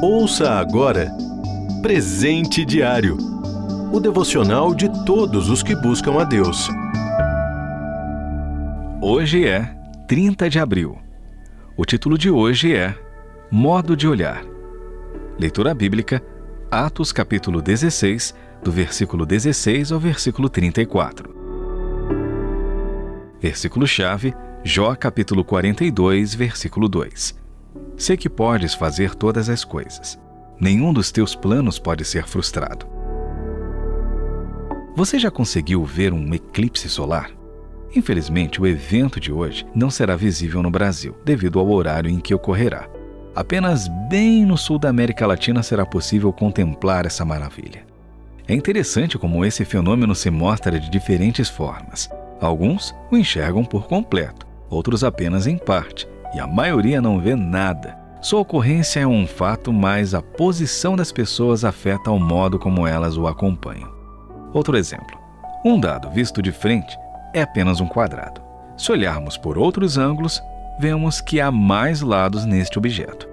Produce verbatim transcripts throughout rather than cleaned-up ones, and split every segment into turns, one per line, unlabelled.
Ouça agora Presente Diário, o devocional de todos os que buscam a Deus.
Hoje é trinta de abril. O título de hoje é Modo de Olhar. Leitura bíblica, Atos capítulo dezesseis, do versículo dezesseis ao versículo trinta e quatro. Versículo-chave, Jó capítulo quarenta e dois, versículo dois. Sei que podes fazer todas as coisas. Nenhum dos teus planos pode ser frustrado. Você já conseguiu ver um eclipse solar? Infelizmente, o evento de hoje não será visível no Brasil, devido ao horário em que ocorrerá. Apenas bem no sul da América Latina será possível contemplar essa maravilha. É interessante como esse fenômeno se mostra de diferentes formas. Alguns o enxergam por completo, outros apenas em parte, e a maioria não vê nada. Sua ocorrência é um fato, mas a posição das pessoas afeta o modo como elas o acompanham. Outro exemplo. Um dado visto de frente é apenas um quadrado. Se olharmos por outros ângulos, vemos que há mais lados neste objeto.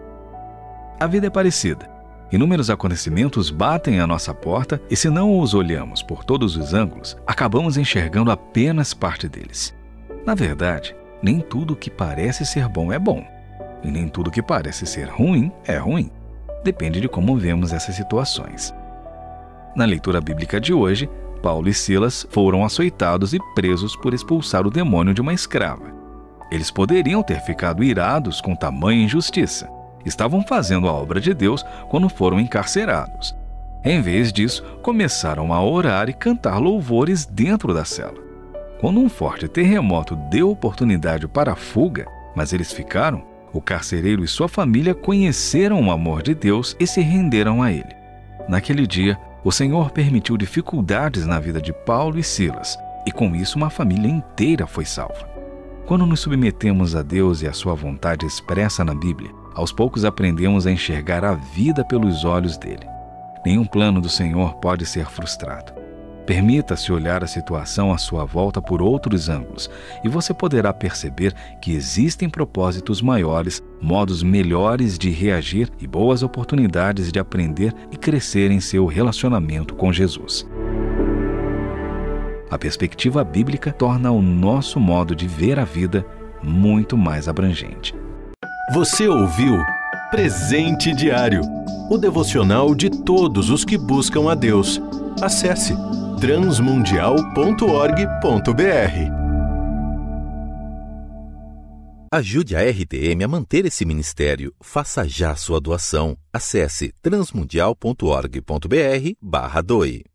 A vida é parecida. Inúmeros acontecimentos batem à nossa porta e, se não os olhamos por todos os ângulos, acabamos enxergando apenas parte deles. Na verdade, nem tudo que parece ser bom é bom, e nem tudo que parece ser ruim é ruim. Depende de como vemos essas situações. Na leitura bíblica de hoje, Paulo e Silas foram açoitados e presos por expulsar o demônio de uma escrava. Eles poderiam ter ficado irados com tamanha injustiça. Estavam fazendo a obra de Deus quando foram encarcerados. Em vez disso, começaram a orar e cantar louvores dentro da cela. Quando um forte terremoto deu oportunidade para a fuga, mas eles ficaram, o carcereiro e sua família conheceram o amor de Deus e se renderam a ele. Naquele dia, o Senhor permitiu dificuldades na vida de Paulo e Silas, e com isso uma família inteira foi salva. Quando nos submetemos a Deus e a sua vontade expressa na Bíblia, aos poucos aprendemos a enxergar a vida pelos olhos dele. Nenhum plano do Senhor pode ser frustrado. Permita-se olhar a situação à sua volta por outros ângulos, e você poderá perceber que existem propósitos maiores, modos melhores de reagir e boas oportunidades de aprender e crescer em seu relacionamento com Jesus. A perspectiva bíblica torna o nosso modo de ver a vida muito mais abrangente.
Você ouviu Presente Diário, o devocional de todos os que buscam a Deus. Acesse transmundial ponto org ponto br.
Ajude a R T M a manter esse ministério. Faça já sua doação. Acesse transmundial ponto org ponto br barra doe.